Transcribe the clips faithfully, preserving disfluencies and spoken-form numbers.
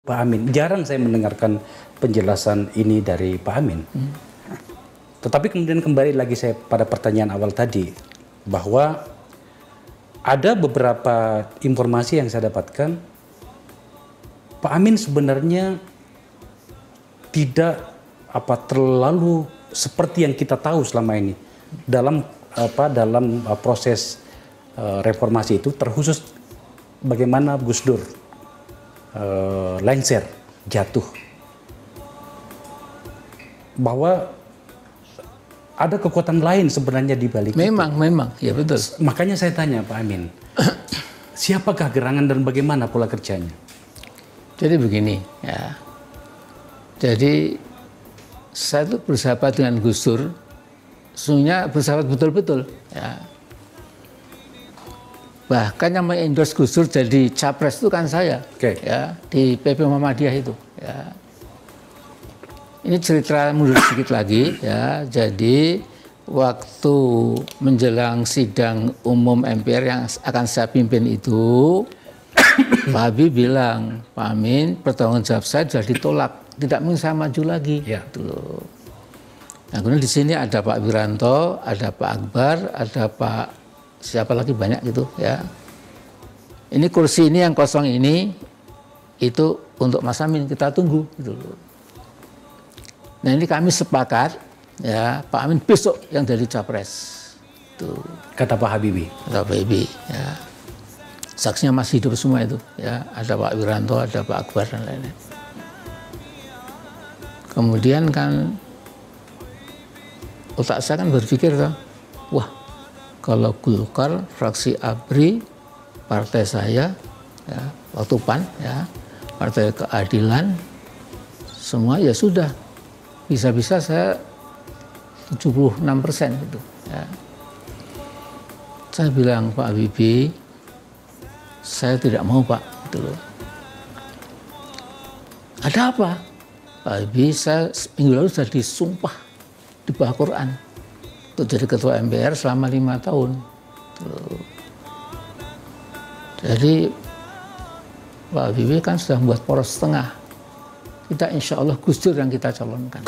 Pak Amin, jarang saya mendengarkan penjelasan ini dari Pak Amin. Hmm. Tetapi kemudian kembali lagi saya pada pertanyaan awal tadi, bahwa ada beberapa informasi yang saya dapatkan, Pak Amin sebenarnya tidak apa terlalu seperti yang kita tahu selama ini dalam apa dalam uh, proses uh, reformasi itu, terkhusus bagaimana Gus Dur Uh, lengser, jatuh, bahwa ada kekuatan lain sebenarnya di balik memang, itu. Memang, ya betul. Makanya saya tanya Pak Amin, siapakah gerangan dan bagaimana pola kerjanya? Jadi begini, ya. Jadi saya itu bersahabat dengan Gus Dur, sesungguhnya bersahabat betul-betul, ya. Bahkan yang mengendorse Gus Dur jadi capres itu kan saya, okay. Ya, di P P Muhammadiyah itu. Ya. Ini cerita mundur sedikit lagi, ya. Jadi waktu menjelang sidang umum M P R yang akan saya pimpin itu, Pak Habib bilang, Pak Amin, pertanggung jawab saya sudah ditolak, tidak mungkin saya maju lagi. Ya. Gitu. Nah, kemudian di sini ada Pak Wiranto, ada Pak Akbar, ada Pak siapa lagi banyak gitu, ya. Ini kursi ini yang kosong ini itu untuk Mas Amin, kita tunggu gitu. Nah, ini kami sepakat, ya, Pak Amin besok yang jadi capres. Tuh. Kata Pak Habibie. Kata Pak Habibie, ya. Saksinya masih hidup semua itu, ya. Ada Pak Wiranto, ada Pak Akbar dan lain-lain. Kemudian kan otak saya kan berpikir kan, wah, kalau Golkar, fraksi A B R I, partai saya, ya, waktu P A N, ya, Partai Keadilan, semua ya sudah, bisa-bisa saya tujuh puluh enam persen gitu. Ya. Saya bilang, Pak Habibie, saya tidak mau Pak, gitu loh. Ada apa? Pak Habibie, saya minggu lalu sudah disumpah di bawah Quran untuk jadi ketua M P R selama lima tahun. Tuh. Jadi Pak Habibie kan sudah membuat poros tengah. Kita insya Allah Gus Dur yang kita calonkan.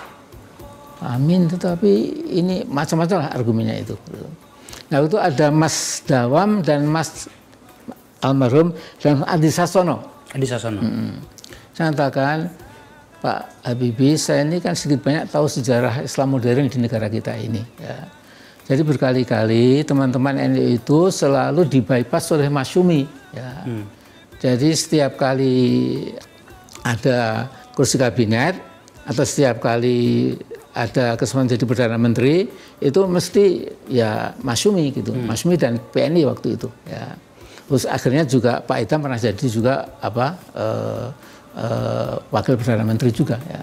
Amin, tetapi ini macam-macam lah argumennya itu. Nah, itu ada Mas Dawam dan Mas almarhum dan Adi Sasono. Adi Sasono. Hmm. Saya katakan, Pak Habibie, saya ini kan sedikit banyak tahu sejarah Islam modern di negara kita ini. Ya. Jadi berkali-kali teman-teman N U itu selalu dibypass oleh Masyumi. Ya. Hmm. Jadi setiap kali ada kursi kabinet atau setiap kali ada kesempatan jadi Perdana Menteri, itu mesti ya Masyumi gitu. Hmm. Masyumi dan P N I waktu itu. Ya. Terus akhirnya juga Pak Idham pernah jadi juga apa? Uh, Uh, wakil Perdana Menteri juga, ya.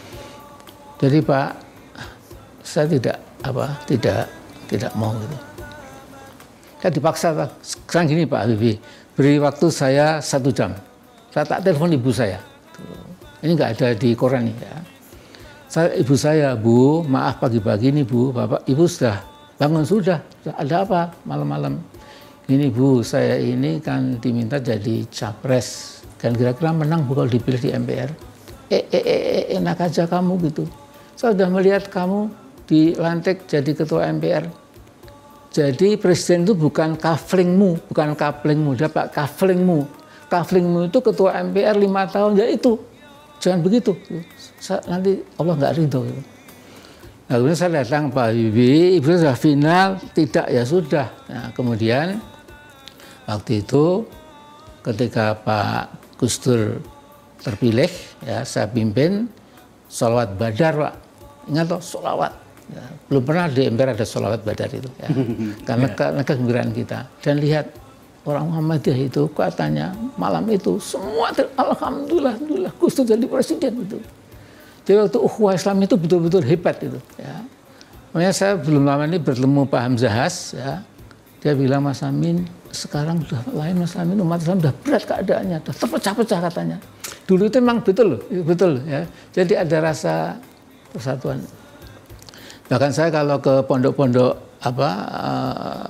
Jadi Pak, saya tidak apa tidak tidak mau gitu. Saya dipaksa, Pak. Sekarang gini Pak Habibie, beri waktu saya satu jam. Saya tak telepon ibu saya. Ini nggak ada di koran nih, ya. Saya, ibu saya, Bu, maaf pagi-pagi nih Bu, Bapak, Ibu sudah bangun sudah. Ada apa malam-malam? Ini Bu, saya ini kan diminta jadi capres. Dan kira-kira menang kalau dipilih di M P R. Eh, eh, eh, enak aja kamu gitu. Saya sudah melihat kamu dilantik jadi ketua M P R. Jadi presiden itu bukan kaflingmu, bukan kaplingmu, dia Pak kaflingmu. Kaflingmu itu ketua M P R lima tahun, ya itu. Jangan begitu. Saya, nanti Allah nggak ridho. Gitu. Nah, kemudian saya datang Pak Habibie, ibu sudah final, tidak ya sudah. Nah, kemudian waktu itu ketika Pak Gus Dur terpilih, ya, saya pimpin sholawat badar, Pak. Ingat toh, sholawat. Ya, belum pernah di M P R ada sholawat badar itu. Ya. Karena yeah. kegembiraan kita. Dan lihat, orang Muhammadiyah itu katanya malam itu semua, alhamdulillah, alhamdulillah, Gus Dur jadi presiden. Gitu. Jadi waktu ukhuwah Islam itu betul-betul hebat. Gitu, ya. Makanya saya belum lama ini bertemu Pak Hamzah Has, ya. Dia bilang, Mas Amin, sekarang sudah lain Mas Amin, umat Islam sudah berat keadaannya, sudah terpecah-pecah katanya. Dulu itu memang betul, betul ya. Jadi ada rasa persatuan. Bahkan saya kalau ke pondok-pondok apa uh,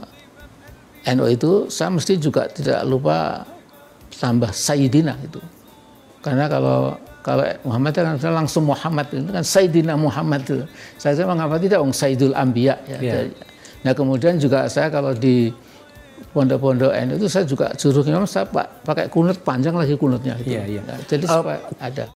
N U itu, saya mesti juga tidak lupa tambah Sayyidina itu. Karena kalau kalau Muhammad kan langsung Muhammad itu kan Sayyidina Muhammad itu. Saya mengapa tidak Wong Sayyidul Anbiya ya. Yeah. Nah kemudian juga saya kalau di pondok-pondok N U itu saya juga juru imam saya pakai kunut panjang lagi kunutnya. Gitu. Yeah, yeah. Nah, jadi uh, supaya ada.